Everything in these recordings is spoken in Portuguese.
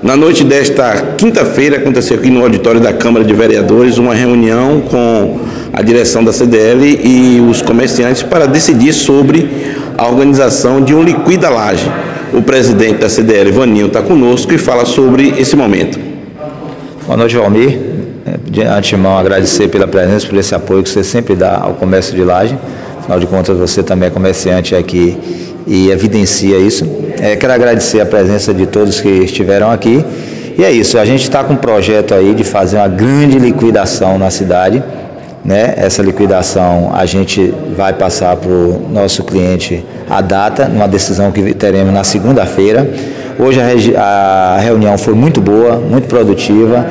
Na noite desta quinta-feira aconteceu aqui no auditório da Câmara de Vereadores uma reunião com a direção da CDL e os comerciantes para decidir sobre a organização de um Liquida Laje. O presidente da CDL, Vaninho, está conosco e fala sobre esse momento. Boa noite, Valmir. De antemão, agradecer pela presença, por esse apoio que você sempre dá ao comércio de Laje. Afinal de contas, você também é comerciante aqui e evidencia isso. Quero agradecer a presença de todos que estiveram aqui. E é isso, a gente está com um projeto aí de fazer uma grande liquidação na cidade, né? Essa liquidação a gente vai passar para o nosso cliente a data, numa decisão que teremos na segunda-feira. Hoje a reunião foi muito boa, muito produtiva.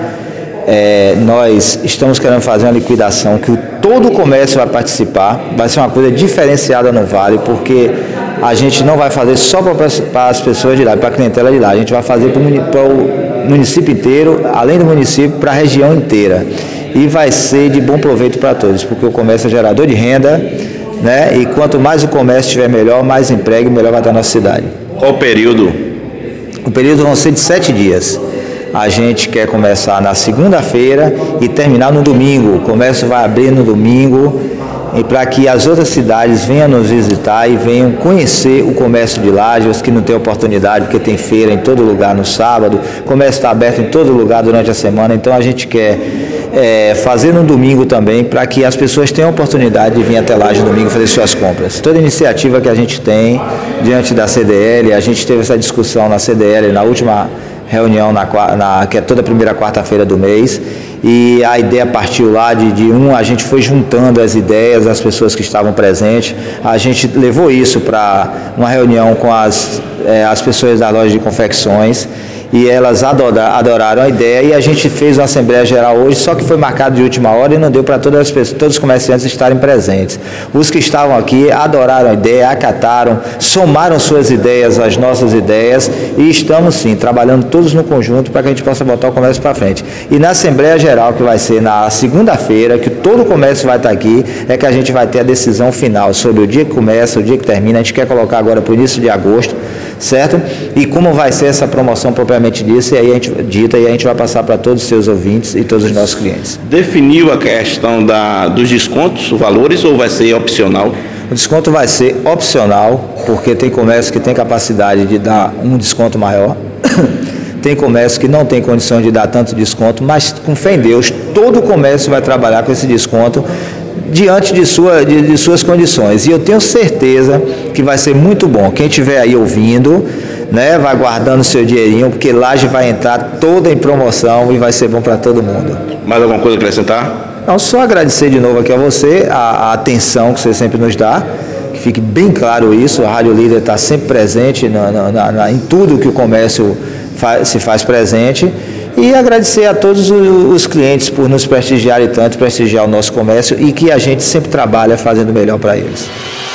Nós estamos querendo fazer uma liquidação que todo o comércio vai participar, vai ser uma coisa diferenciada no Vale, porque a gente não vai fazer só para as pessoas de lá, para a clientela de lá, a gente vai fazer para o município inteiro, além do município, para a região inteira. E vai ser de bom proveito para todos, porque o comércio é gerador de renda, né? E quanto mais o comércio estiver melhor, mais emprego, melhor vai estar a nossa cidade. Qual o período? O período vão ser de 7 dias. A gente quer começar na segunda-feira e terminar no domingo. O comércio vai abrir no domingo, e para que as outras cidades venham nos visitar e venham conhecer o comércio de Laje, os que não têm oportunidade, porque tem feira em todo lugar no sábado, o comércio está aberto em todo lugar durante a semana, então a gente quer fazer no domingo também, para que as pessoas tenham a oportunidade de vir até Laje no domingo fazer suas compras. Toda iniciativa que a gente tem diante da CDL, a gente teve essa discussão na CDL na última reunião, que é toda primeira quarta-feira do mês, e a ideia partiu lá a gente foi juntando as ideias das pessoas que estavam presentes, a gente levou isso para uma reunião com as pessoas da loja de confecções, e elas adoraram a ideia, e a gente fez uma Assembleia Geral hoje, só que foi marcado de última hora e não deu para todos os comerciantes estarem presentes. Os que estavam aqui adoraram a ideia, acataram, somaram suas ideias às nossas ideias, e estamos sim trabalhando todos no conjunto para que a gente possa botar o comércio para frente. E na Assembleia Geral, que vai ser na segunda-feira, que todo o comércio vai estar aqui, é que a gente vai ter a decisão final sobre o dia que começa, o dia que termina. A gente quer colocar agora para o início de agosto, certo? E como vai ser essa promoção propriamente dita, e a gente vai passar para todos os seus ouvintes e todos os nossos clientes. Definiu a questão dos descontos, os valores, ou vai ser opcional? O desconto vai ser opcional, porque tem comércio que tem capacidade de dar um desconto maior, tem comércio que não tem condição de dar tanto desconto, mas com fé em Deus, todo o comércio vai trabalhar com esse desconto diante de suas condições, e eu tenho certeza que vai ser muito bom. Quem estiver aí ouvindo, né, vai guardando seu dinheirinho, porque Laje vai entrar toda em promoção e vai ser bom para todo mundo. Mais alguma coisa a acrescentar? Não, só agradecer de novo aqui a você, a atenção que você sempre nos dá, que fique bem claro isso. A Rádio Líder está sempre presente em tudo que o comércio se faz presente, e agradecer a todos os clientes por nos prestigiarem tanto, prestigiar o nosso comércio, e que a gente sempre trabalha fazendo melhor para eles.